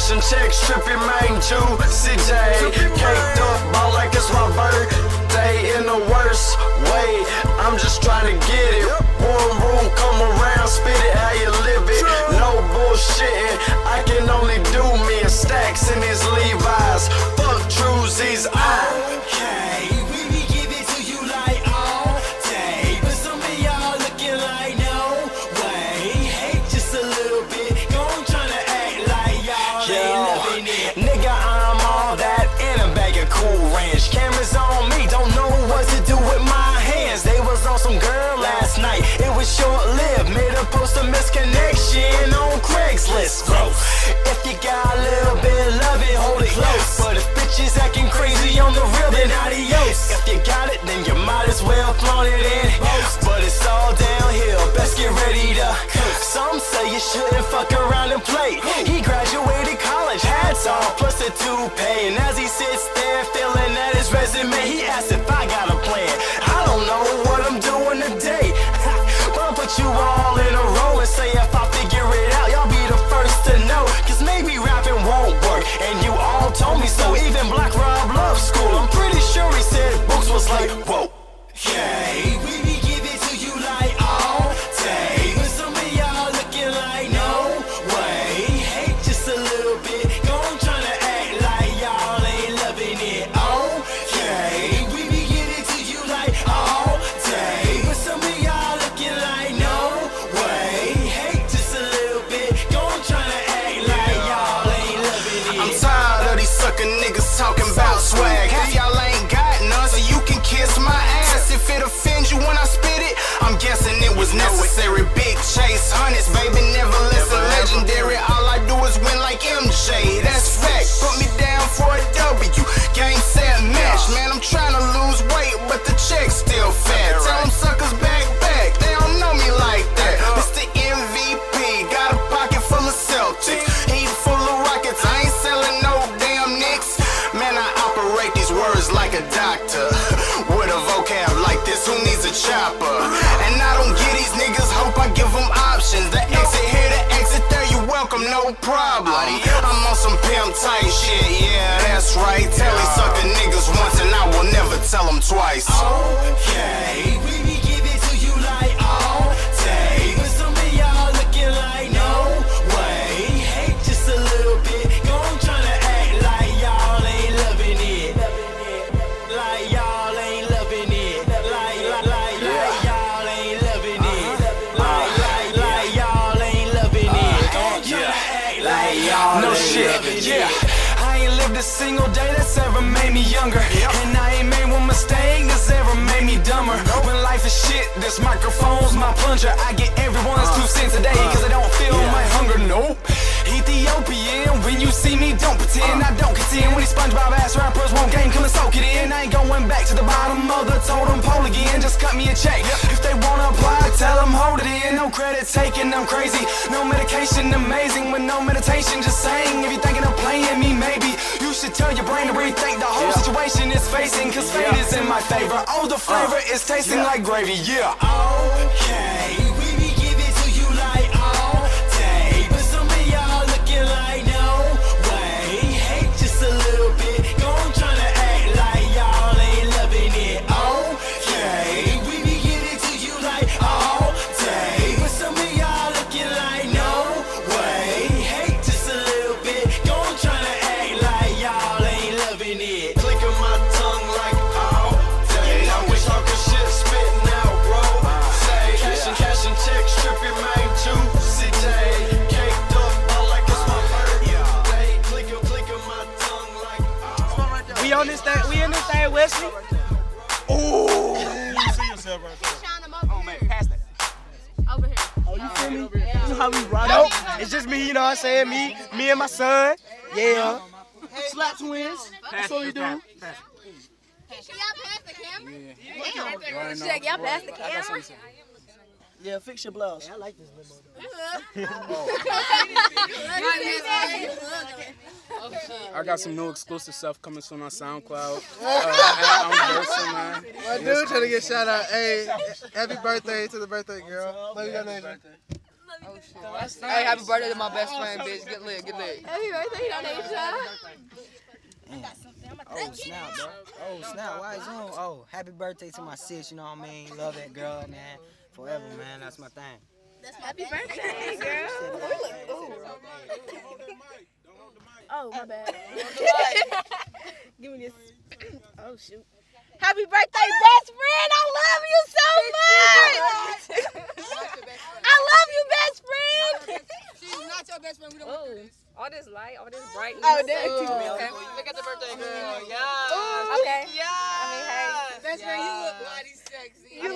cashing checks, tripping main juicy day. Caked up, ball like it's my birthday in the worst way. I'm just trying to get it. One room, come around, spit it how you live it. No bullshitting, I can only do me and Stacks in his Levi's. Fuck Drewzies, okay, we be giving to you like all day, but some of y'all looking like no way. Hate just a little bit, gon' tryna act like y'all ain't loving it. Nigga, I'm all that in a bag of Cool Ranch. Cameras on me, don't know what to do with my hands. They was on some girl last night, it was short-lived. Made a post of misconnection on Craigslist, bro. If you got a little bit of love it, hold it close. But if bitches acting crazy on the real, then adios. If you got it, then you might as well flaunt it in. But it's all downhill, best get ready to cook. Some say you shouldn't fuck around and play. He graduated college, hats off, plus a toupee. And as he sits there filling at his resume, he asks if I got a plan. I don't know what I'm doing today, but I'll put you all in a row and say if I figure it out, y'all be the first to know. Cause maybe rapping won't work, and you all told me so. Even Black Rob Love School, I'm pretty sure he said books was like, whoa. Okay, we be giving to you like all day, but some of y'all looking like no way. Hate just a little bit, gon' tryna act like y'all ain't loving it. Okay, we be giving to you like all day, but some of y'all looking like no way. Hate just a little bit, gon' tryna act like y'all ain't loving it. I'm tired of these sucker niggas talking about swag. Cause y'all ain't got none, so you can kiss my ass. If it offends you when I spit it, I'm guessing it was necessary. Big Chase, hundreds, baby, never listen legendary. All I do is win like MJ, that's fact. Put me down for a W, game, set, match. Man, I'm trying to lose weight, but the check's still fat. Tell them suckers back, they don't know me like that. Mr. MVP, got a pocket full of Celtics, heat full of rockets, I ain't selling no damn Knicks. Man, I operate these words like a doctor. With a vocab like this, who needs a chopper? And I don't get these niggas, hope I give them options. The exit here, the exit there, you welcome, no problem. I'm on some pimp type shit, yeah, that's right. Tell these sucker niggas once and I will never tell them twice. Okay, we be giving to you like all day, but some of y'all looking like no way. Hate just a little bit, gon' tryna act like y'all ain't loving it. Like y'all ain't loving it. Like y'all ain't loving it. Like y'all ain't loving it. Gon' tryna act like y'all No ain't shit, loving yeah. it. I ain't lived a single day that's ever made me younger. And I ain't made one mistake that's ever made me dumber. When life is shit, this microphone's my plunger. I get everyone's 2 cents a day, cause I don't feel my hunger, nope. Ethiopian, when you see me, don't pretend I don't contend. When these SpongeBob ass rappers won't game, come and soak it in. I ain't going back to the bottom of the totem pole again. Just cut me a check. If they wanna apply, tell them hold it in. No credit taken, I'm crazy. No medication, amazing. With no meditation, just saying. If you're thinking of playing me, maybe you should tell your brain to rethink the whole situation it's facing. Cause fate is in my favor. Oh, the flavor is tasting like gravy, yeah. Okay, we be giving to you like all day, but some of y'all looking like no way. Hate just a little bit, gon' tryna act like y'all ain't loving it. Okay, we be giving to you like all day, but some of y'all looking like no way. Hate just a little bit, gon' tryna act like y'all ain't loving it. Clicking my tongue like all day. I wish I could shit spitting out, bro. Say, cashing checks, tripping main juicy day. Caked up, all like it's my birthday. Clicking my tongue like all. We on this thing, we in this thing, Wesley. You see yourself right there. Oh man, pass that. Over here. Oh, you feel me? You know how we rock? Nope. It's just me, you know what I'm saying? Me and my son. Yeah. Slap twins. That's what we do. Can y'all pass the camera? Damn. Check, y'all pass the camera? Yeah, fix your blouse. I like this limo I got some new exclusive stuff coming soon on SoundCloud. I'm Versa, man. My dude trying to get shout out. Hey, happy birthday to the birthday girl. Love you, nation. Love you. Hey, happy birthday to my best friend, bitch. Get lit, get lit. Happy birthday, Donasia. Oh snap, bro. Oh snap. Why is on? Oh, happy birthday to my sis. You know what I mean? Love that girl, man. Forever, man. That's my thing. Happy birthday, girl. Oh, my bad. Give me this. Oh, shoot. Happy birthday, best friend. I love you so much. I love you, best friend. She's not your best friend. We don't Oh. want this. All this light, all this brightness. Oh, that's Ooh, too okay. Look at the birthday girl. Yeah. Okay. I mean, hey. Best friend, you look mighty sexy. You